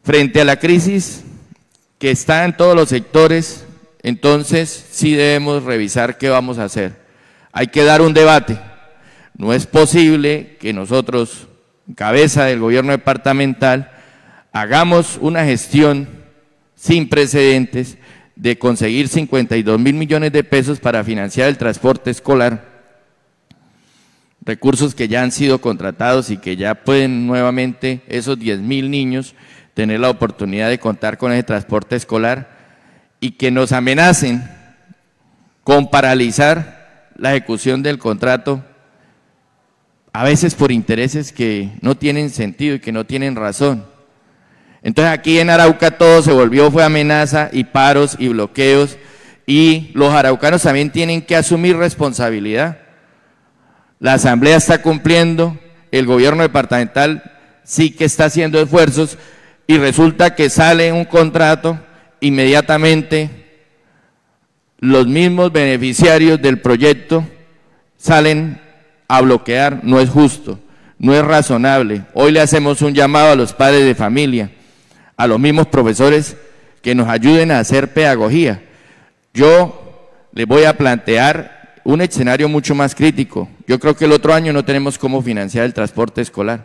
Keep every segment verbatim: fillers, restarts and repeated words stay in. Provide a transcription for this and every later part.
Frente a la crisis que está en todos los sectores, entonces sí debemos revisar qué vamos a hacer. Hay que dar un debate. No es posible que nosotros, en cabeza del gobierno departamental, hagamos una gestión sin precedentes de conseguir cincuenta y dos mil millones de pesos para financiar el transporte escolar, recursos que ya han sido contratados y que ya pueden nuevamente esos diez mil niños tener la oportunidad de contar con ese transporte escolar, y que nos amenacen con paralizar la ejecución del contrato, a veces por intereses que no tienen sentido y que no tienen razón. Entonces aquí en Arauca todo se volvió, fue amenaza y paros y bloqueos, y los araucanos también tienen que asumir responsabilidad. La asamblea está cumpliendo, el gobierno departamental sí que está haciendo esfuerzos, y resulta que sale un contrato, inmediatamente los mismos beneficiarios del proyecto salen a bloquear. No es justo, no es razonable. Hoy le hacemos un llamado a los padres de familia, a los mismos profesores, que nos ayuden a hacer pedagogía. Yo les voy a plantear un escenario mucho más crítico. Yo creo que el otro año no tenemos cómo financiar el transporte escolar.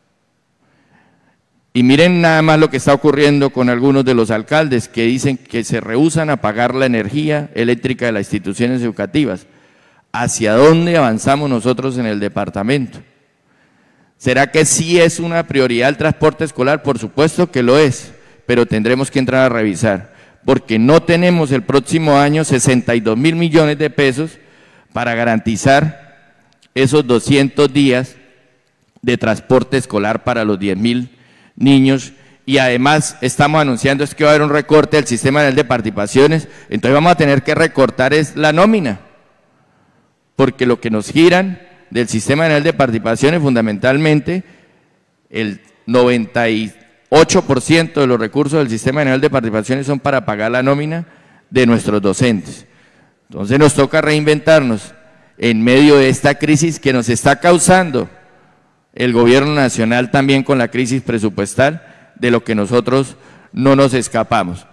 Y miren nada más lo que está ocurriendo con algunos de los alcaldes que dicen que se rehúsan a pagar la energía eléctrica de las instituciones educativas. ¿Hacia dónde avanzamos nosotros en el departamento? ¿Será que sí es una prioridad el transporte escolar? Por supuesto que lo es, pero tendremos que entrar a revisar, porque no tenemos el próximo año sesenta y dos mil millones de pesos para garantizar esos doscientos días de transporte escolar para los diez mil niños, y además estamos anunciando es que va a haber un recorte del sistema nacional de participaciones. Entonces vamos a tener que recortar es la nómina, porque lo que nos giran del sistema nacional de participaciones, fundamentalmente el noventa y ocho por ciento de los recursos del sistema nacional de participaciones son para pagar la nómina de nuestros docentes. Entonces nos toca reinventarnos en medio de esta crisis que nos está causando el gobierno nacional, también con la crisis presupuestal, de lo que nosotros no nos escapamos.